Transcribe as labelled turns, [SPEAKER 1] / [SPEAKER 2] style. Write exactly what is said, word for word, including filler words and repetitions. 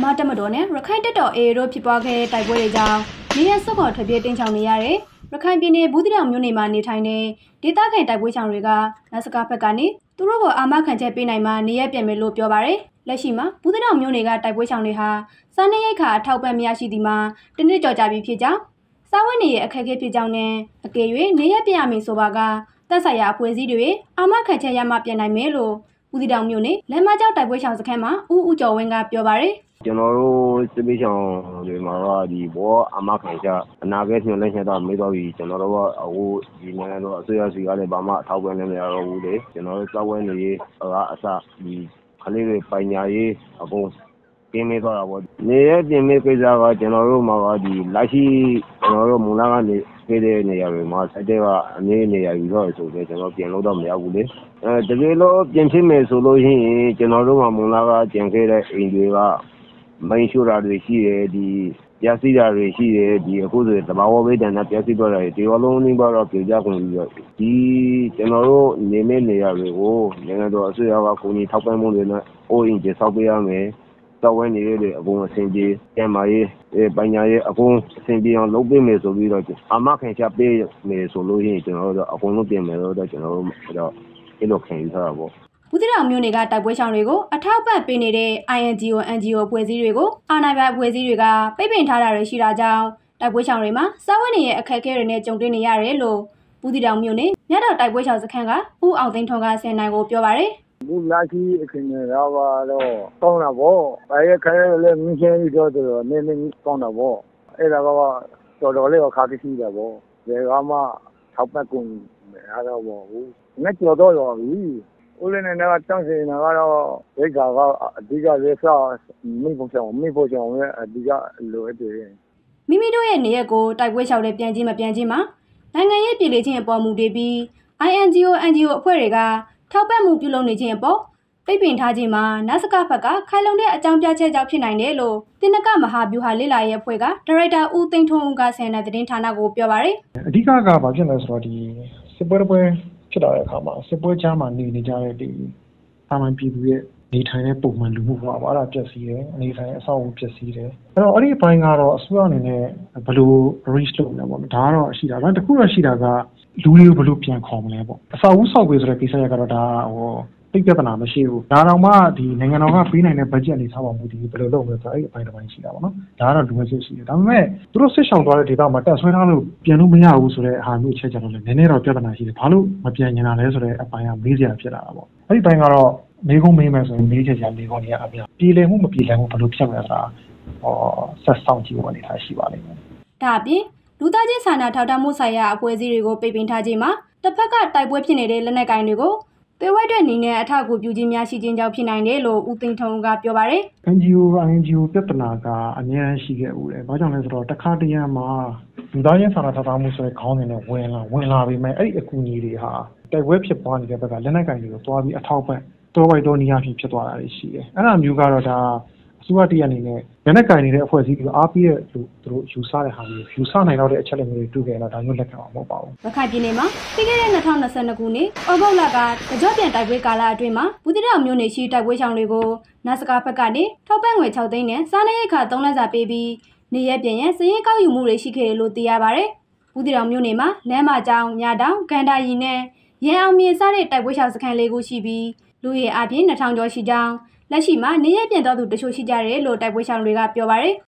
[SPEAKER 1] မြန်မာတပ်မတော်နဲ့ရခိုင်တပ်တော် အေအေ တို့ဖြစ်ပွားခဲ့တဲ့တိုက်ပွဲတွေကြောင့်နေရစွတ်ခေါ်ထွက်ပြေးတင်းချောင်နေရတဲ့ရခိုင်ပြည်နယ်ဘူးသီးတောင်မြို့နယ်မှာနေထိုင်တဲ့ဒေသခံတိုက်ပွဲချောင်တွေကနတ်စကားဘက်ကနေသူတို့ကိုအာမခံချက်ပေးနိုင်မှနေရပြန်မယ်လို့ပြောပါရယ်လက်ရှိမှာဘူးသီးတောင်မြို့နယ်ကတိုက်ပွဲချောင်တွေဟာစားနပ်ရိက္ခာအထောက်ပံ့မရရှိသည်မှာတနစ်ကြော်ကြပြီးဖြစ်ကြောင်းစားဝတ်နေရအခက်အခဲဖြစ်ကြောင်းနဲ့အကယ်၍နေရပြန်ရမည်ဆိုပါကတပ်ဆိုင်ရာအဖွဲ့အစည်းတွေအာမခံချက်ရမှပြန်နိုင်မယ်လို့ဘူးသီးတောင်မြို့နယ်လမ်းမကျောက်တိုက်ပွဲချောင်စခန်းမှာဦးဦးကျော်ဝင်းကပြောပါရယ်
[SPEAKER 2] ကျွန်တော်တို့စစ်ပေးချောင်တွေမှာတော့ဒီဘောအမခံချက်အနာဂတ်ညွှန်လိုက်ချက်တော့မေးတော့ပြီကျွန်တော်တို့ကအခုဒီနိုင်ငံတော်အစိုးရစီကလည်းဘာမှအထောက်ပံ့လည်းမရတော့ဘူးလေကျွန်တော်တို့စောက်ဝဲနေရေးအစဒီခလေးတွေပိုင်ညာရေးအကုန်ပြင်းနေသွားတာပေါ့နေရပြင်မဲ့ကိစ္စကကျွန်တော်တို့မှာကဒီလက်ရှိကျွန်တော်တို့မူလကနေခဲ့တဲ့နေရာတွေမှာစတဲ့ကအနည်းနေရာယူတော့ဆိုတော့ကျွန်တော်ပြင်လို့တော့မရဘူးလေအဲတကယ်လို့ပြင်ဖြစ်မယ်ဆိုလို့ရှိရင်ကျွန်တော်တို့ကမူလကကျင်ခဲ့တဲ့အိမ်တွေကမိုင်းရှိုးတာတွေရှိတယ်ဒီပြာစီတာတွေရှိတယ်ဒီအခုဆိုတဘာဝဘေးဒဏ်နဲ့ပြာစီတော့တယ်ဒီအလုံးလေးပါတော့ပြကြကုန်ပြီးတော့ဒီကျွန်တော်တို့နေနေနေရတွေကိုနိုင်ငံတော်အစိုးရကကိုကြီးထောက်ပံ့မှုတွေနဲ့အိုးအိမ်ကျေဆောက်ပေးရမယ်တောက်ဝဲနေရတဲ့အကုန်အဆင်ပြေကျန်မာရေးပညာရေးအကုန်အဆင်ပြေအောင်လုပ်ပေးမယ်ဆိုပြီးတော့အမခံချက်ပေးမယ်ဆိုလို့ရှိရင်ကျွန်တော်တို့အကုန်လုံးပြင်မယ်လို့တော့ကျွန်တော်တို့တော့အဲ့လိုခံယူထားတာပေါ့
[SPEAKER 1] ဘူးသီးတောင်မြို့နယ်ကတိုက်ပွဲချောင်တွေကိုအထောက်ပံ့ပေးနေတဲ့ I N G O N G O အဖွဲ့အစည်းတွေကိုအာဏာပိုင်အဖွဲ့အစည်းတွေကပိတ်ပင်ထားတာတွေရှိတာကြောင့်တိုက်ပွဲချောင်တွေမှာစားဝတ်နေရအခက်အခဲတွေနဲ့ကြုံတွေ့နေရတယ်လို့ဘူးသီးတောင်မြို့နယ်မြတ်တော်တိုက်ပွဲချောင်စခန်းကဦးအောင်သိန်းထွန်းကဆယ်နိုင်ကိုပြောပါရယ်
[SPEAKER 3] ဘူးလာရှိအခင်းရတော့တော့ကောင်းတာပေါ့ဘာရခဲလဲမြင်းချင်းပြီးတော့တော့နည်းနည်းကောင်းတာပေါ့အဲ့ဒါကတော်တော်လေးခါးရှိတာပေါ့ဒီကမှထောက်ပံ့ကုန်ရတော့ပေါ့ဘူးငါကြော်တော့ရောပြီဦးလေးနဲ့ကတန်းစင်ကတော့ဒိတ်ကအဓိကလေးစားမိဖို့ချောင်းမိဖို့ချောင်းရဲ့အဓိကလိုအပ်တယ်
[SPEAKER 1] မိမိတို့ရဲ့နေရက်ကိုတိုက်ပွဲချောင်တဲ့ပြန်ချင်းမပြန်ချင်းမှာနိုင်ငံရေးပြည်လေချင်းအပေါ်မူတည်ပြီး I N G O N G O အဖွဲ့တွေကထောက်ပံ့မှုပြုလုပ်နေခြင်းအပေါ်ပိတ်ပင်ထားခြင်းမှာနတ်စကဘက်ကခိုင်လုံတဲ့အကြောင်းပြချက်ကြောင့်ဖြစ်နိုင်တယ်လို့တင်နကမဟာဗျူဟာလေ့လာရေးအဖွဲ့ကဒါရိုက်တာဦးသိန်းထွန်းဦးကဆယ်နယ်သတင်းဌာနကိုပြောပါရယ်
[SPEAKER 4] အဓိကကဘာဖြစ်လဲဆိုတော့ဒီစစ်ပွဲပွဲဖြစ်လာတဲ့အခါမှာစစ်ပွဲကြားမှာနေနေကြတဲ့ဒီအာမန်ပြည်သူရဲ့နေထိုင်တဲ့ပုံမှန်လူမှုဘဝအဲ့ဒါပြည့်စည်တယ်အနေထိုင်အဆောက်အဦပြည့်စည်တယ်အဲ့တော့အဲ့ဒီအပိုင်းကတော့အစိုးရအနေနဲ့ဘယ်လို reach လုပ်လဲပေါ့ဒါကတော့ရှိတာဒါတခုတော့ရှိတာကလူတွေကိုဘယ်လိုပြန်ခေါ်မလဲပေါ့အဆောက်အဦဆောက်ပေးဆိုတဲ့ကိစ္စရကတော့ဒါဟိုသိပြဿနာမရှိဘူးဒါတော့မှဒီနိုင်ငံတော်ကပေးနိုင်တဲ့ budget အနေထားပါမှုဒီဘယ်လိုလုပ်မလဲဆိုတော့အဲ့ဒီအပိုင်းတစ်ပိုင်းရှိတာပေါ့နော်ဒါကတော့လူငယ်စစ်ရှိတယ်ဒါပေမဲ့သူတို့စစ်ဆောင်သွားတဲ့ဒေသမှာတက်ဆွဲထားလို့ပြန်လို့မရဘူးဆိုတဲ့အာမျိုးချက်ကြတော့လည်းနည်းနည်းတော့ပြဿနာရှိတယ်ဘာလို့မပြန်ညင်တာလဲဆိုတဲ့အပိုင်းကမေးစရာဖြစ်လာတာပေါ့အဲ့ဒီပိုင်းကတော့မေးခွန်းမေးမယ်ဆိုရင်မေးချက်ချာမေးခွန်းတွေအများပြည်လည်မှုမပြည်လည်မှုဘယ်လိုဖြစ်မလဲဆိုတာဟောဆက်ဆောင်ကြည့်ဖို့အနေထားရှိပါလိမ့်မယ်
[SPEAKER 1] ဒါအပြင်လူသားချင်းစာနာထောက်ထားမှုဆိုင်ရာအဖွဲ့အစည်းတွေကိုပိတ်ပင်ထားခြင်းမှာတစ်ဖက်ကတိုက်ပွဲဖြစ်နေတဲ့လက်နက်ကိုင်တွေကိုသွေးဝဲတဲ့အနေနဲ့အထောက်အကူပြုခြင်းများရှိခြင်းကြောင့်ဖြစ်နိုင်တယ်လို့ဦးသိန်းထွန်းကပြောပါရယ်
[SPEAKER 4] N G O N G O ပြဿနာကအများကြီးရှိခဲ့ဦးတယ်။ဘာကြောင့်လဲဆိုတော့တစ်ခါတရံမှာလူသားချင်းစာနာထောက်ထားမှုဆိုတဲ့ခေါင်းစဉ်နဲ့ဝင်လာဝင်လာပြီးမှအဲ့ဒီအကူအညီတွေဟာတိုက်ပွဲဖြစ်ပွားနေတဲ့ဘက်ကလက်နက်ကင်တွေကိုတွားပြီးအထောက်ပံ့တော်ပိုက်တော်နေရာဖြစ်ဖြစ်သွားတာရှိတယ်။အဲ့ဒါမျိုးကတော့ဒါအစိုးရတရအနေနဲ့လက်နက်ကင်နေတဲ့အဖွဲ့အစည်းတွေအားပေးတဲ့လူသူတို့ယူဆတဲ့ဟာမျိုးယူဆနိုင်တော့တဲ့အချက်လက်မျိုးတွေတွေ့ကြတော့ဒါမျိုးလက်ခံမှာမဟုတ်ပါဘူး
[SPEAKER 1] ။ရခိုင်ပြည်နယ်မှာပြီးခဲ့တဲ့၂၀၂၂ခုနှစ်ဩဂုတ်လကကြော့ပြန်တိုက်ပွဲကာလအတွင်းမှာဘူးသီးတောင်မြို့နယ်ရှိတိုက်ပွဲချောင်တွေကိုနတ်စကားဘက်ကနေထောက်ပံ့ငွေ၆သိန်းနဲ့စားနပ်ရိက္ခာ၃လစာပေးပြီးနေရပြန်ရင်စည်ရင်ကောက်ယူမှုတွေရှိခဲ့တယ်လို့သိရပါဗျ။ဘူးသီးတောင်မြို့နယ်မှာလမ်းမကျောင်းမြတောင်ကန်တာရီနဲ့ရန်အောင်မြေစတဲ့တိုက်ပွဲချောင်စခန်းလေးခုရှိပြီးလူရဲအပြင်၂ထောင်ကျော်ရှိကြောင်းလက်ရှိမှာနေရပြန်တော်သူတချို့ရှိကြတယ်လို့တိုက်ပွဲချောင်တွေကပြောပါရယ်